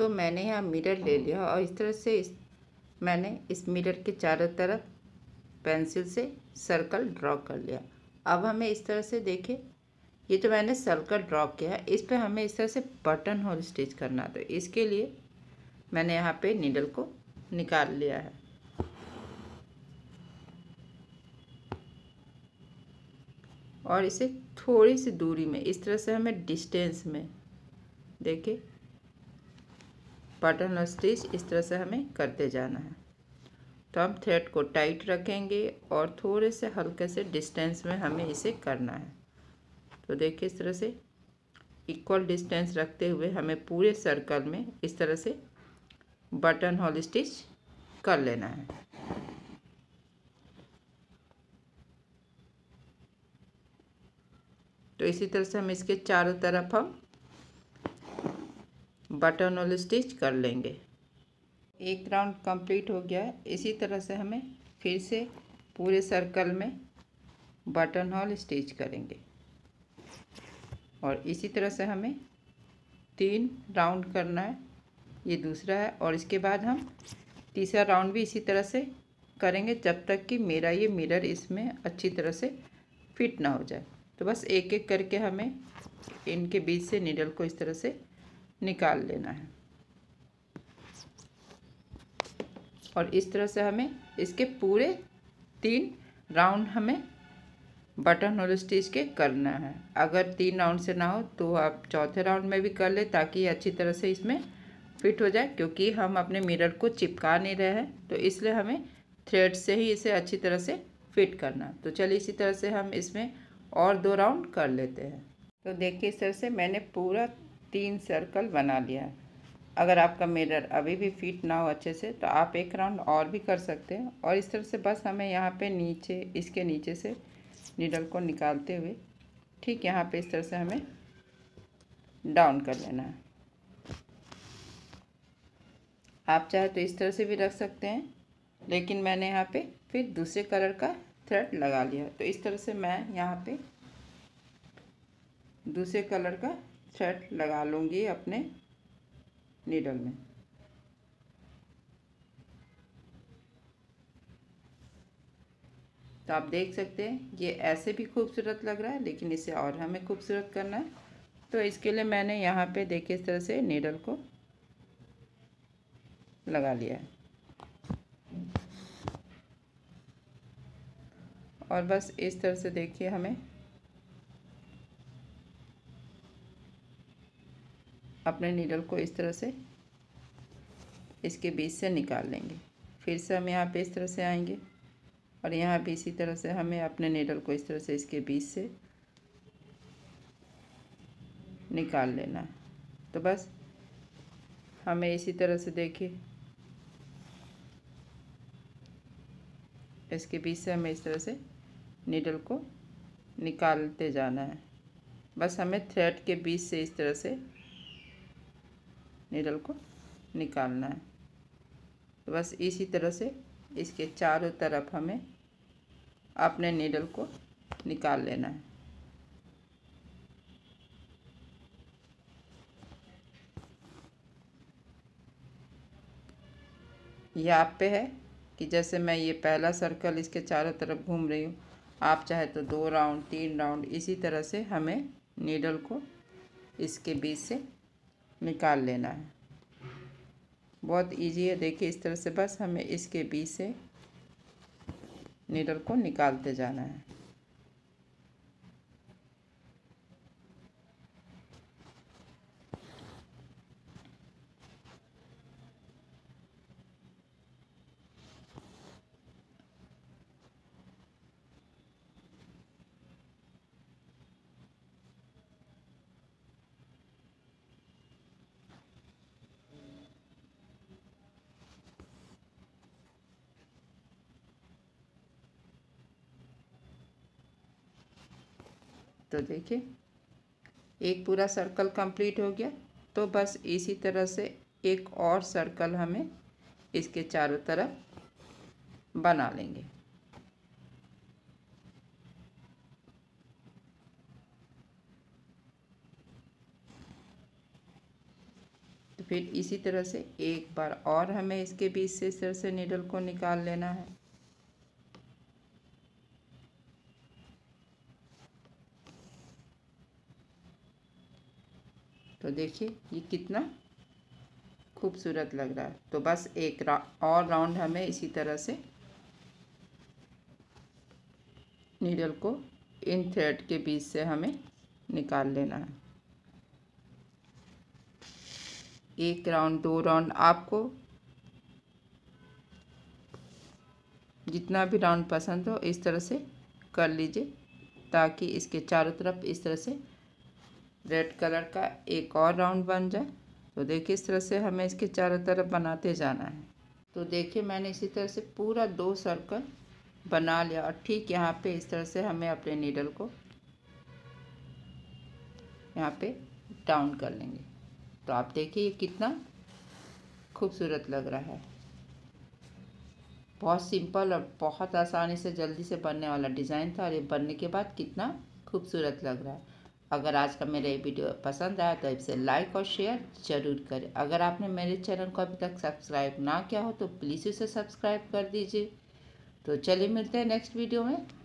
तो मैंने यहाँ मिरर ले लिया और इस तरह से मैंने इस मिरर के चारों तरफ पेंसिल से सर्कल ड्रॉ कर लिया। अब हमें इस तरह से देखिए, ये तो मैंने सर्कल ड्रॉ किया है, इस पर हमें इस तरह से बटन होल स्टिच करना। तो इसके लिए मैंने यहाँ पे नीडल को निकाल लिया है और इसे थोड़ी सी दूरी में इस तरह से हमें डिस्टेंस में देखिए बटन और स्टिच इस तरह से हमें करते जाना है। तो हम थ्रेड को टाइट रखेंगे और थोड़े से हल्के से डिस्टेंस में हमें इसे करना है। तो देखिए इस तरह से इक्वल डिस्टेंस रखते हुए हमें पूरे सर्कल में इस तरह से बटन होल स्टिच कर लेना है। तो इसी तरह से हम इसके चारों तरफ हम बटन होल स्टिच कर लेंगे। एक राउंड कंप्लीट हो गया है। इसी तरह से हमें फिर से पूरे सर्कल में बटन होल स्टिच करेंगे और इसी तरह से हमें 3 राउंड करना है। ये दूसरा है और इसके बाद हम तीसरा राउंड भी इसी तरह से करेंगे जब तक कि मेरा ये मिरर इसमें अच्छी तरह से फिट ना हो जाए। तो बस एक एक करके हमें इनके बीच से नीडल को इस तरह से निकाल लेना है और इस तरह से हमें इसके पूरे 3 राउंड हमें बटन होल स्टिच के करना है। अगर 3 राउंड से ना हो तो आप चौथे राउंड में भी कर ले ताकि ये अच्छी तरह से इसमें फिट हो जाए, क्योंकि हम अपने मिरर को चिपका नहीं रहे हैं तो इसलिए हमें थ्रेड से ही इसे अच्छी तरह से फिट करना। तो चलिए इसी तरह से हम इसमें और 2 राउंड कर लेते हैं। तो देखिए इस तरह से मैंने पूरा 3 सर्कल बना लिया है। अगर आपका मिरर अभी भी फिट ना हो अच्छे से तो आप 1 राउंड और भी कर सकते हैं। और इस तरह से बस हमें यहाँ पे नीचे इसके नीचे से नीडल को निकालते हुए ठीक यहाँ पे इस तरह से हमें डाउन कर लेना है। आप चाहे तो इस तरह से भी रख सकते हैं, लेकिन मैंने यहाँ पे फिर दूसरे कलर का थ्रेड लगा लिया। तो इस तरह से मैं यहाँ पे दूसरे कलर का थ्रेड लगा लूँगी अपने नीडल में। तो आप देख सकते हैं ये ऐसे भी खूबसूरत लग रहा है, लेकिन इसे और हमें खूबसूरत करना है। तो इसके लिए मैंने यहाँ पे देखिए इस तरह से नीडल को लगा लिया है और बस इस तरह से देखिए हमें अपने नीडल को इस तरह से इसके बीच से निकाल लेंगे। फिर से हम यहाँ पे इस तरह से आएंगे और यहाँ भी इसी तरह से हमें अपने नीडल को इस तरह से इसके बीच से निकाल लेना है। तो बस हमें इसी तरह से देखिए इसके बीच से हमें इस तरह से नीडल को निकालते जाना है। बस हमें थ्रेड के बीच से इस तरह से नीडल को निकालना है। तो बस इसी तरह से इसके चारों तरफ हमें अपने नीडल को निकाल लेना है। यह आप पे है कि जैसे मैं ये पहला सर्कल इसके चारों तरफ घूम रही हूँ, आप चाहे तो 2 राउंड 3 राउंड इसी तरह से हमें नीडल को इसके बीच से निकाल लेना है। बहुत इजी है, देखिए इस तरह से बस हमें इसके बीच से नीडल को निकालते जाना है। तो देखिए एक पूरा सर्कल कंप्लीट हो गया। तो बस इसी तरह से एक और सर्कल हमें इसके चारों तरफ बना लेंगे। तो फिर इसी तरह से एक बार और हमें इसके बीच से इस तरह से नीडल को निकाल लेना है। तो देखिए ये कितना खूबसूरत लग रहा है। तो बस एक और राउंड हमें इसी तरह से नीडल को इन थ्रेड के बीच से हमें निकाल लेना है। एक राउंड, 2 राउंड, आपको जितना भी राउंड पसंद हो इस तरह से कर लीजिए, ताकि इसके चारों तरफ इस तरह से रेड कलर का एक और राउंड बन जाए। तो देखिए इस तरह से हमें इसके चारों तरफ बनाते जाना है। तो देखिए मैंने इसी तरह से पूरा 2 सर्कल बना लिया और ठीक यहाँ पे इस तरह से हमें अपने नीडल को यहाँ पे डाउन कर लेंगे। तो आप देखिए ये कितना खूबसूरत लग रहा है। बहुत सिंपल और बहुत आसानी से जल्दी से बनने वाला डिज़ाइन था और ये बनने के बाद कितना खूबसूरत लग रहा है। अगर आज का मेरा ये वीडियो पसंद आया तो इसे लाइक और शेयर ज़रूर करें। अगर आपने मेरे चैनल को अभी तक सब्सक्राइब ना किया हो तो प्लीज़ उसे सब्सक्राइब कर दीजिए। तो चलिए मिलते हैं नेक्स्ट वीडियो में।